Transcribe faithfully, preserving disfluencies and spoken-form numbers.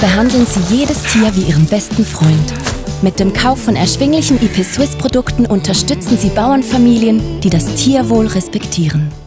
behandeln sie jedes Tier wie ihren besten Freund. Mit dem Kauf von erschwinglichen I P Swiss Produkten unterstützen sie Bauernfamilien, die das Tierwohl respektieren.